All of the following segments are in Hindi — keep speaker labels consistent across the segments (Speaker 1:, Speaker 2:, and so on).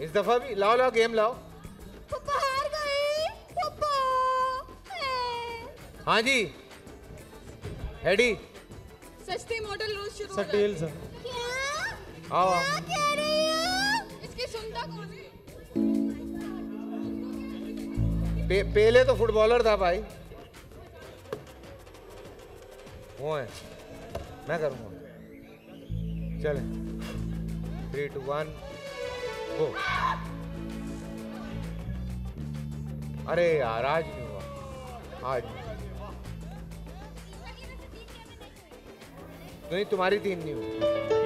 Speaker 1: इस दफा भी लाओ लाओ गेम लाओ।
Speaker 2: हार गई पापा।
Speaker 1: हाँ जी हेडी
Speaker 2: सस्ती मॉडल रोज शुरू हो
Speaker 3: सटेल
Speaker 2: जाती है।
Speaker 3: सर।
Speaker 2: क्या
Speaker 1: आओ
Speaker 2: क्या कह रही हो? इसकी सुनता कौन है?
Speaker 1: पहले तो फुटबॉलर था भाई। वो है मैं करूँगा। चले 3 2 1 गो। अरे यार आज नहीं हुआ आज नहीं। नहीं तुम्हारी 3 नहीं हुई।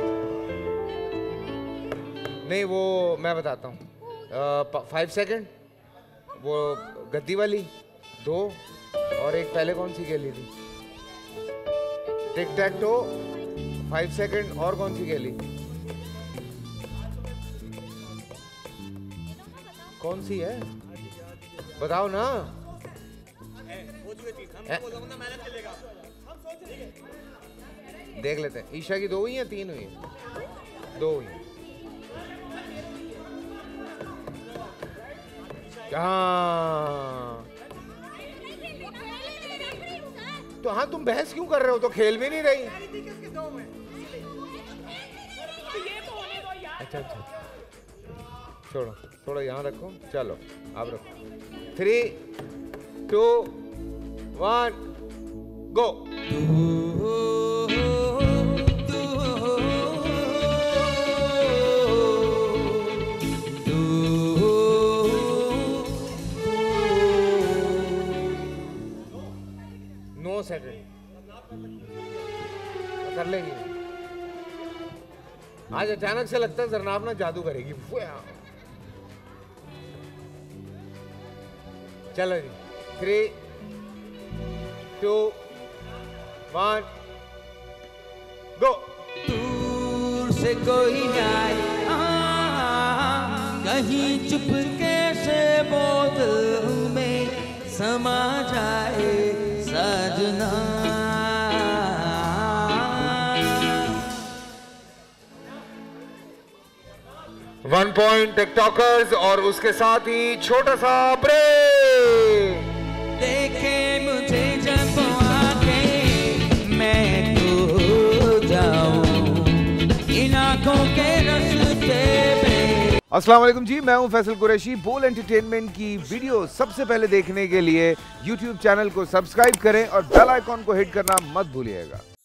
Speaker 1: नहीं वो मैं बताता हूँ 5 सेकंड वो गद्दी वाली 2 और एक पहले कौन सी खेली थी टिक टैक टो 5 सेकंड और कौन सी खेली कौन सी है बताओ ना। देख लेते हैं ईशा की 2 हुई या 3 हुई है 2 हुई है। हाँ तो हाँ तुम बहस क्यों कर रहे हो तो खेल भी नहीं रही। अच्छा अच्छा छोड़ो थोड़ा यहाँ रखो चलो आप रखो 3 2 1 गो। कर लेगी आज अचानक से लगता है जरनाब ना जादू करेगी। चलो जी 3 2 1 गो।
Speaker 4: दूर से कोई आए कहीं चुपके से बोतल में समा जाए सजना।
Speaker 1: 1 पॉइंट टिकटॉकर्स और उसके साथ ही छोटा सा ब्रेक।
Speaker 4: देखे मुझे जब आके मैं तो जाऊं इन आंखों के रास्ते पे।
Speaker 1: अस्सलाम वालेकुम जी मैं हूं फैसल कुरैशी। बोल एंटरटेनमेंट की वीडियो सबसे पहले देखने के लिए YouTube चैनल को सब्सक्राइब करें और बेल आइकॉन को हिट करना मत भूलिएगा।